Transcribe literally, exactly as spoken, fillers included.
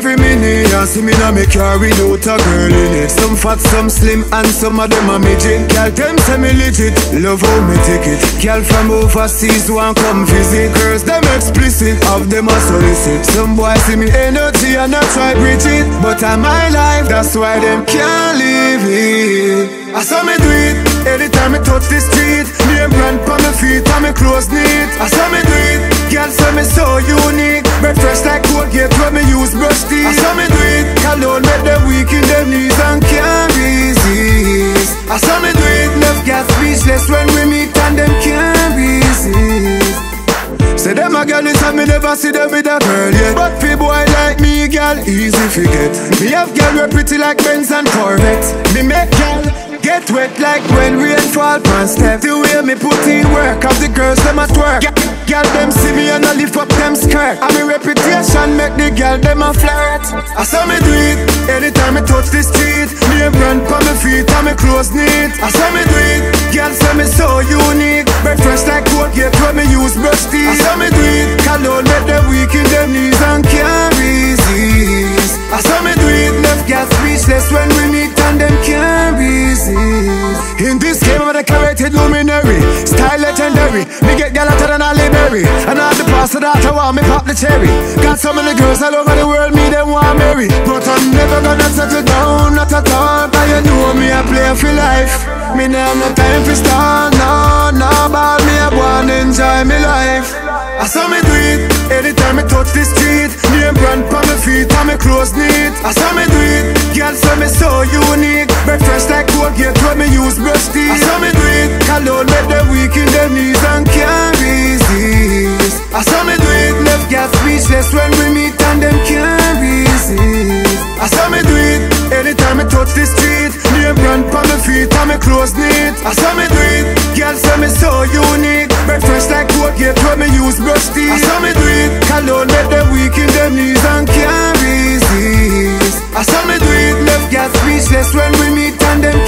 every minute. You see me now me carry out a girl in it. Some fat, some slim, and some of them a midget. Girl, them say me legit, love how me take it. Girl from overseas want come visit. Girls, them explicit, of them a solicit. Some boys see me energy and I try bridge it, but I'm my life, that's why them can't leave it. I saw me do it, anytime I touch the street. Name brand pa my feet and my clothes neat. I saw me do it, girl say me so unique. Breath fresh like Colgate when me use brush teeth. I saw me do it, cologne make them weak in them knees and can't resist. I saw me do it, love got speechless when we meet and them can't resist. Say them a girl is me never see them with a girl yet. But fi boy like me, girl, easy forget. Me have girl we pretty like Benz and Corvette. Me make girl get wet like when rain fall pan step. The way me put in work, of the girls them a twerk. Girl them see me and I lift up them skirt. And me reputation make the girl them a flirt. I saw me do it, anytime I touch the street. Me a brand pa my feet and me clothes neat. I saw me do it, girl say me so unique. Breath fresh like Colgate when me use brush teeth. I saw me do it, cologne make them weak in them knees and can't resist. I saw me do it, left got speechless when we meet and them can't resist. In this game I'm a decorated luminary, style legendary. Me get gal hotter than Halle Berry, and all the past of that I want me pop the cherry. Got so many girls all over the world, me them want marry. But I'm never gonna settle down, not at all. Cause you know me a play for life. Me nah have no time for stall, no, no. But me a wanna enjoy me life. I saw me do it, anytime I touch the street. Name brand pa my feet and my clothes neat. I saw me do it, girl say me so unique. Breath fresh like Colgate when me use brush teeth. I saw me do it, cologne make them weak in them knees and can't resist. I saw me do it, left got speechless when we meet and them can't resist. I saw me do it, anytime I touch the street. Name brand pa my feet and my clothes neat. I saw me do it, girl say me so unique. Breath fresh like Colgate when me use brush teeth. I saw me do it, cologne make them weak in them knees and can't resist. I saw me do it, left got speechless when we meet and them